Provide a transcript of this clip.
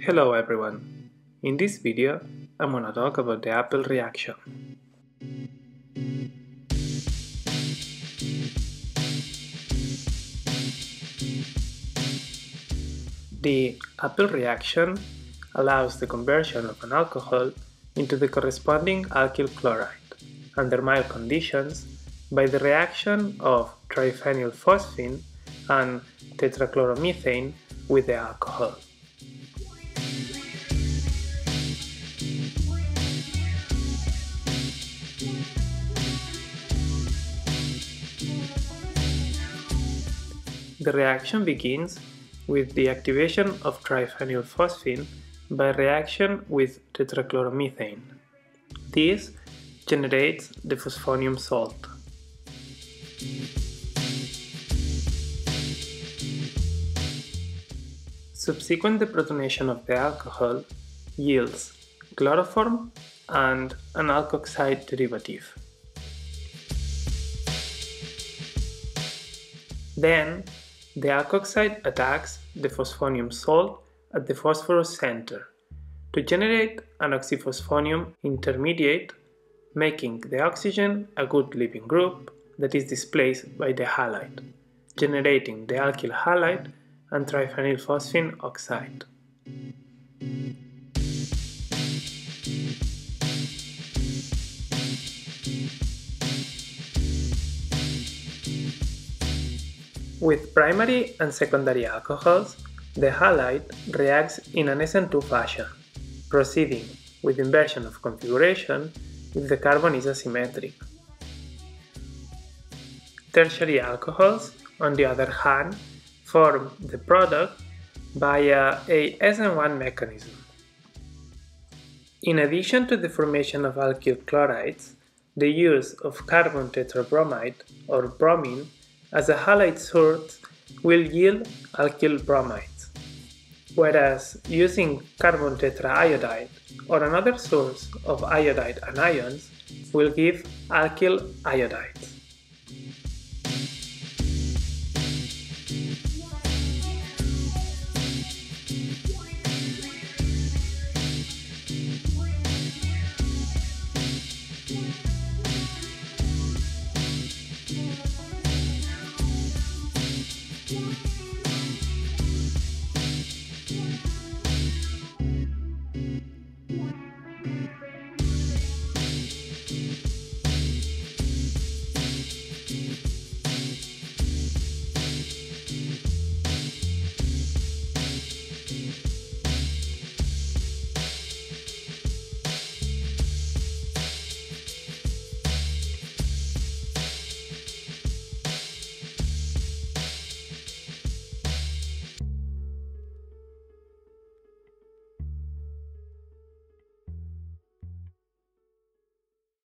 Hello everyone. In this video, I'm gonna talk about the Appel reaction. The Appel reaction allows the conversion of an alcohol into the corresponding alkyl chloride under mild conditions by the reaction of triphenylphosphine and tetrachloromethane with the alcohol. The reaction begins with the activation of triphenylphosphine by reaction with tetrachloromethane. This generates the phosphonium salt. Subsequent deprotonation of the alcohol yields chloroform and an alkoxide derivative. Then, the alkoxide attacks the phosphonium salt at the phosphorus center to generate an oxyphosphonium intermediate, making the oxygen a good leaving group that is displaced by the halide, generating the alkyl halide and triphenylphosphine oxide. With primary and secondary alcohols, the halide reacts in an SN2 fashion, proceeding with inversion of configuration if the carbon is asymmetric. Tertiary alcohols, on the other hand, form the product via a SN1 mechanism. In addition to the formation of alkyl chlorides, the use of carbon tetrabromide or bromine as a halide source will yield alkyl bromides, whereas using carbon tetraiodide or another source of iodide anions will give alkyl iodides.